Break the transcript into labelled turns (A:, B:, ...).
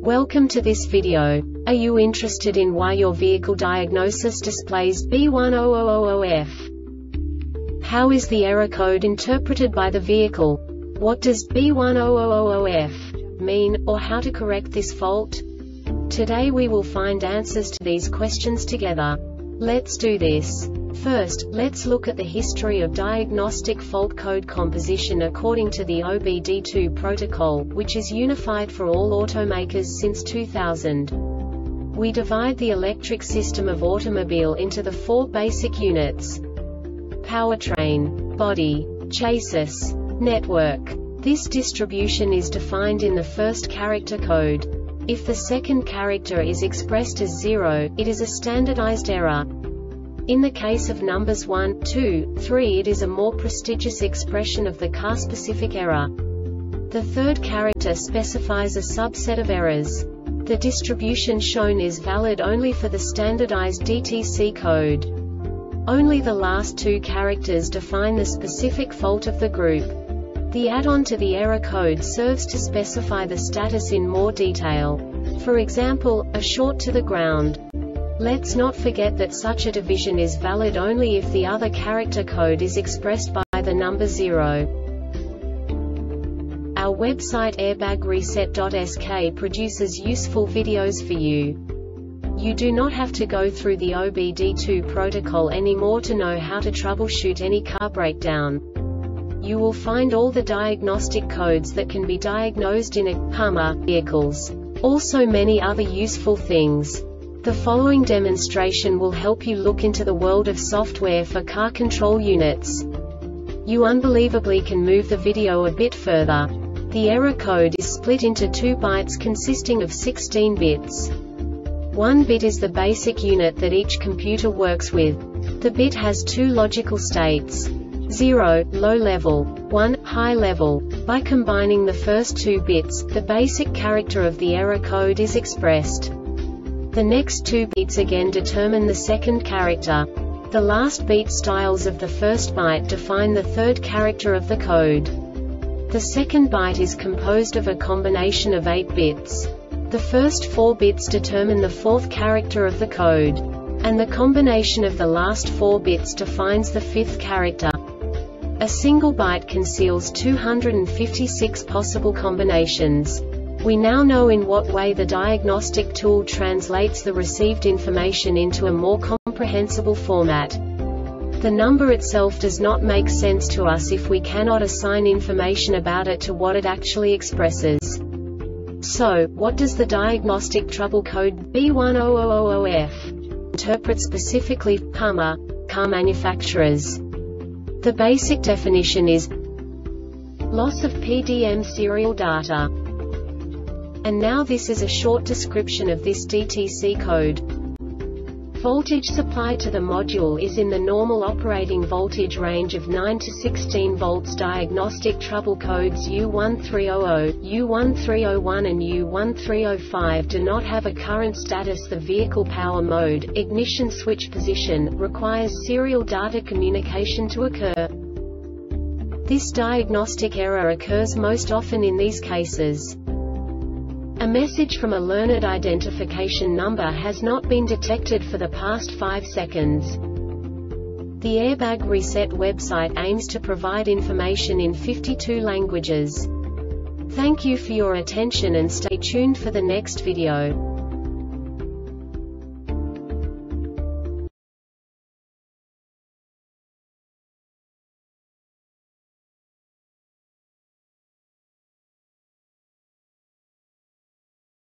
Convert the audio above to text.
A: Welcome to this video. Are you interested in why your vehicle diagnosis displays B1000F? How is the error code interpreted by the vehicle? What does B1000F mean, or how to correct this fault? Today we will find answers to these questions together. Let's do this. First, let's look at the history of diagnostic fault code composition according to the OBD2 protocol, which is unified for all automakers since 2000. We divide the electric system of automobile into the four basic units: powertrain, body, chassis, network. This distribution is defined in the first character code. If the second character is expressed as 0, it is a standardized error. In the case of numbers 1, 2, 3, it is a more prestigious expression of the car-specific error. The third character specifies a subset of errors. The distribution shown is valid only for the standardized DTC code. Only the last two characters define the specific fault of the group. The add-on to the error code serves to specify the status in more detail. For example, a short to the ground. Let's not forget that such a division is valid only if the other character code is expressed by the number 0. Our website airbagreset.sk produces useful videos for you. You do not have to go through the OBD2 protocol anymore to know how to troubleshoot any car breakdown. You will find all the diagnostic codes that can be diagnosed in a Hummer vehicles. Also many other useful things. The following demonstration will help you look into the world of software for car control units. You unbelievably can move the video a bit further. The error code is split into 2 bytes consisting of 16 bits. 1 bit is the basic unit that each computer works with. The bit has 2 logical states: 0, low level, 1, high level. By combining the first 2 bits, the basic character of the error code is expressed. The next 2 bits again determine the second character. The last beat styles of the first byte define the third character of the code. The second byte is composed of a combination of 8 bits. The first 4 bits determine the fourth character of the code. And the combination of the last 4 bits defines the fifth character. A single byte conceals 256 possible combinations. We now know in what way the diagnostic tool translates the received information into a more comprehensible format. The number itself does not make sense to us if we cannot assign information about it to what it actually expresses. So, what does the diagnostic trouble code B1000F interpret specifically for Hummer car manufacturers? The basic definition is loss of PDM serial data. And now this is a short description of this DTC code. Voltage supplied to the module is in the normal operating voltage range of 9 to 16 volts. Diagnostic trouble codes U1300, U1301 and U1305 do not have a current status. The vehicle power mode, ignition switch position, requires serial data communication to occur. This diagnostic error occurs most often in these cases: a message from a learned identification number has not been detected for the past 5 seconds. The Airbag Reset website aims to provide information in 52 languages. Thank you for your attention and stay tuned for the next video.